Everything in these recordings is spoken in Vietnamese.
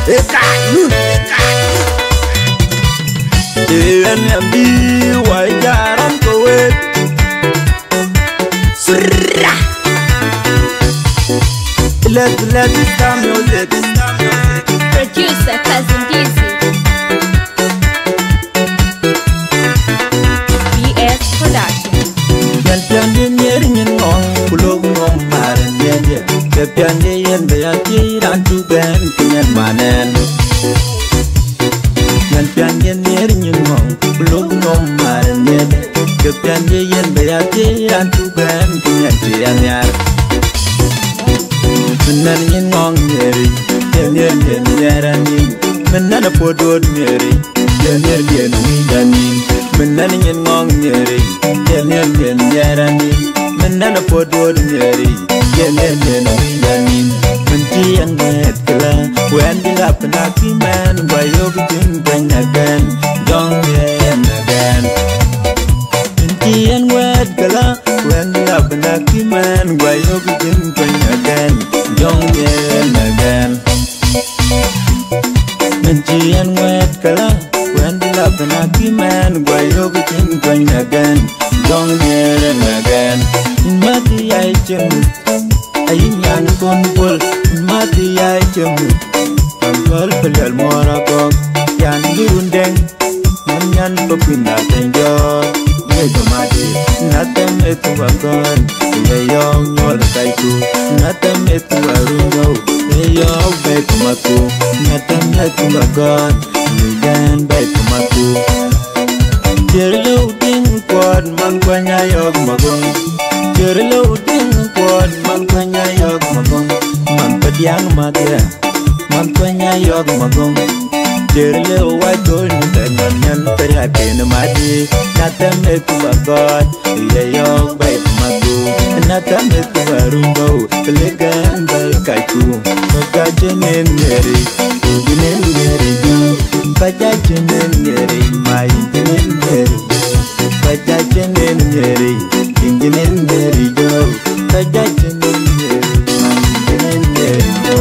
Ekanun Yambi wajaran kowe Surra Let it down music Producer Cousin Dizzy BS Production Piandie nyerin ngong kulog ngom maran yende ke piandie yen beati dan tu ben kinyan manen Piandie nyerin ngong kulog ngom maran yende ke piandie yen beati dan tu ben kinyan tianyar Menan yen ngong nyeri yen nyerani menan podod nyeri yen widani menan yen ngong nyeri yen nyerani menan podod nyeri yen widani menti yang net kala when the lap na ki man by your begin bring again don't yen again menti yang wet kala when the lap na ki man by your begin bring again don't yen again menti yang wet kala when the lap na ki man by your begin bring again don't yen again mati ay chem Ayan kon pol mati ay chemu Angkol pelal morakok Yan liundeng Nyan pepinda tenjo Ngego mati Natem etu wakon Ngeyong nyol kaiku Natem etu warungo Ngeyong beku maku Natem etu wakon Ngeyan beku maku Jerlo uding kuat man kwanya yok magong Jerlo uding kuat man kwanya yok magong man pediang magia man kwanya yok magong Jerlo wajol dengan nyan perhatian mati natam etu bagot ye yok baik maku natam etu barumbo kelegan balkaiku pagajenen ngeri uginen ngeri ju pagajenen ngeri mai uginen ngeri pagajenen ngeri uginen ngeri jo pagajenen ngeri mai uginen ngeri jo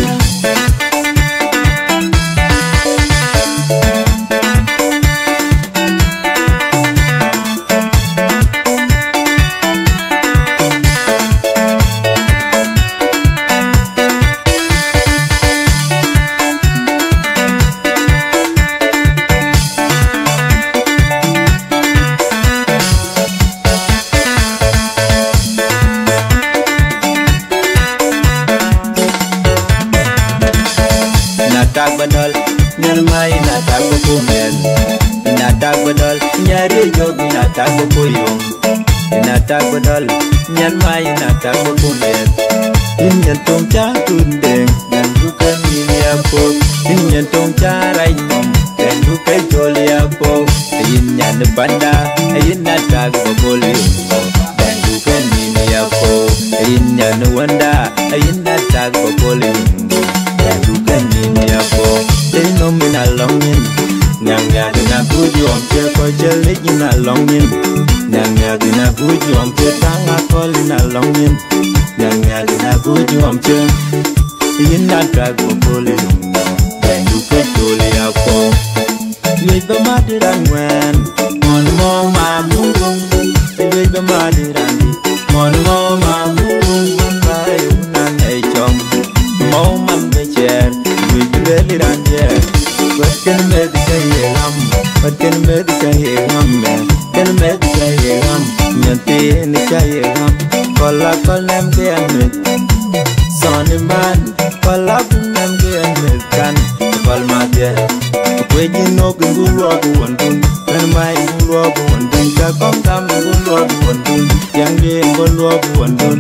Natak badal nyan mai natak bukumen natak badal nyari jog natak bukuyung natak badal nyan mai natak bukumen nyan tong cha tundeng dan bukan ini apa nyan tong cha rai mom dan bukan joli apa nyan banda natak bukuyung dan bukan ini apa nyan wanda natak bukuyung bukan ini apa ini minal longin nyang gina buju ampe ko jelik ina longin nyang gina buju ampe tanga kol ina longin nyang gina buju ampe ina drago pole dan duke tole apa ye ba madiran wen mon mo mamung ye ba madiran mon mo mamung bai unan e chom mo man be cher we really ran there what can me the ram what can me the ram can me the ram nyante ni kai ram kola kolam ke amit soni man kola bunam ke amit kan kol ma dia we you know gulu abu wandun kan mai gulu abu wandun ka kom tam gulu abu wandun yang ge gulu abu wandun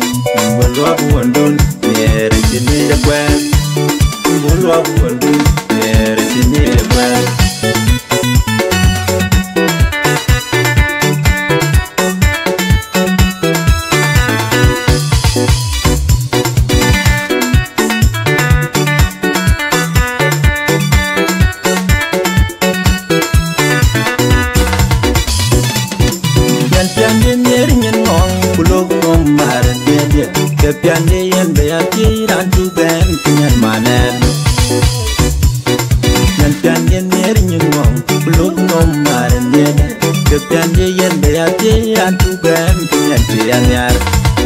yere chini de kwen gulu abu wandun yere chini de kwen maran yen ke piandie yen be ate an tu gam nyan ti an yar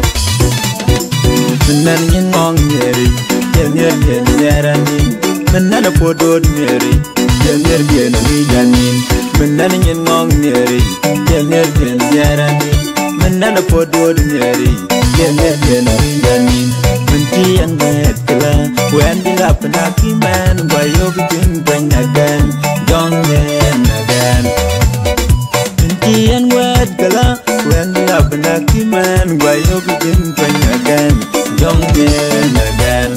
nan yen ngong yeri yen yen yarani nan podod yeri yen yen wi janin nan yen ngong yeri yen yen yarani nan podod yeri yen yen wi janin ti an kala when the up na ki man why you begin bring again young man again ti an wet kala when the up na ki man why you begin bring again young man again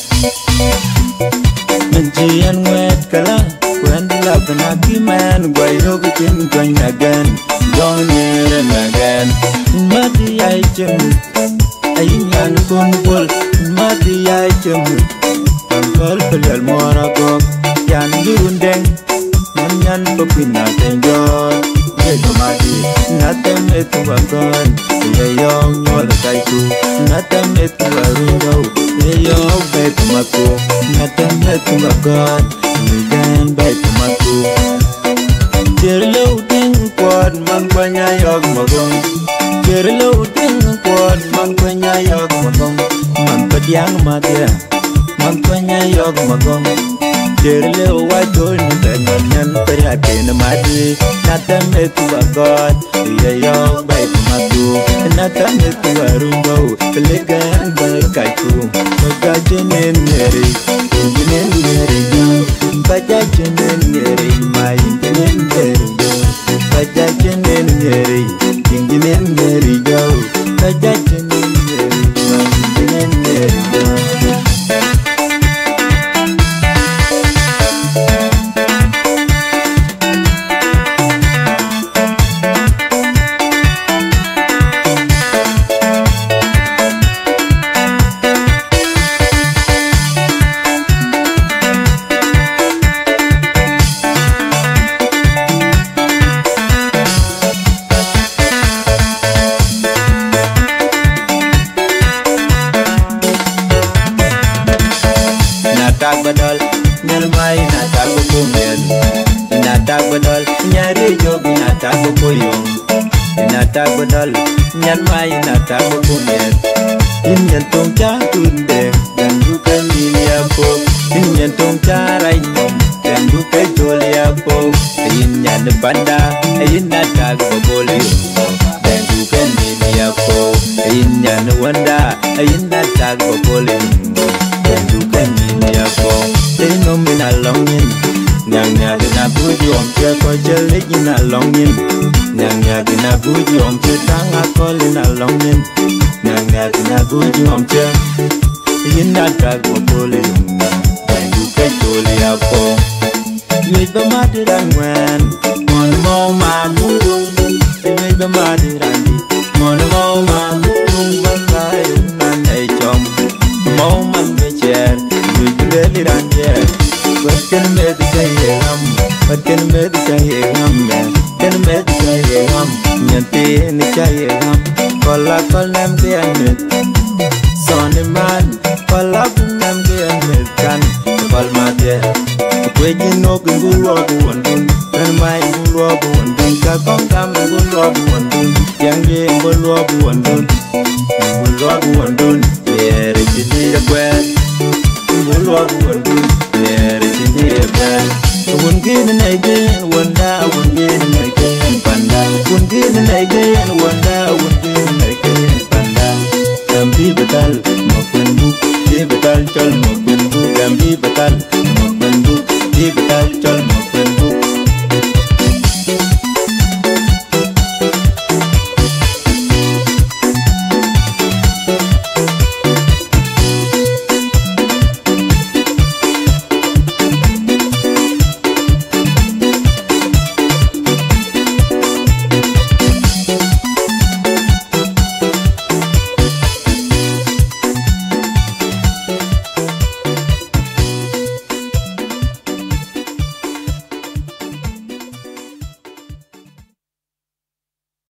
ti an wet kala when the up na ki man why you begin bring again young man again mati ai chem ai nyan kon bol mati ai chem kal pelal mora go yan yundeng nyan popina tenjor ye mati natem etu bagon ye yong nyol kaitu natem etu arundo ye yong bet mako natem etu bagon ye gan bet mako jerlo ting kwad man kwanya yog magong jerlo ting kwad man kwanya yog magong man padiang matia man kwanya yog magong jerlo wa jol ni nyan peria ken madi natam etu bagot ye yog bet matu natam etu arundo legan berkaitu bagajenen neri inginen neri bagajenen neri mai inginen neri bagajenen neri inginen neri jo bagajenen neri mai inginen neri jo Natak badal nyalmai natak bukumen natak badal nyari jog natak bukuyung natak badal nyalmai natak bukumen inyan tong cha tunde dan bukan dunia pop inyan tong cha raimom dan bukan jolia pop inyan banda in natak bukuyung dan bukan dunia pop inyan wanda in natak bukuyung dan bukan dunia pop no mina longin nyang nya na buji om che ko jelik na longin nyang nya na buji om che tanga ko na longin nyang nya na buji om che inna ta ko pole dan du ke tole apo yui ba ma de ran wan mon mo ma mu yui ba ma de ran di mon mo ma mu ba kai nan ai chom mo man be cher yui be li ran cher what can make say what can make say can make say nyanti ni say kola kolam de anet sonne man kola nam de anet kan kol ma de kwe no gulu buondun kan mai gulu buondun ka kong kam gulu buondun yang ye gulu buondun ere ti de kwe gulu buondun ere ti de kwe won gin na ge won da won gin na ge panda won gin na ge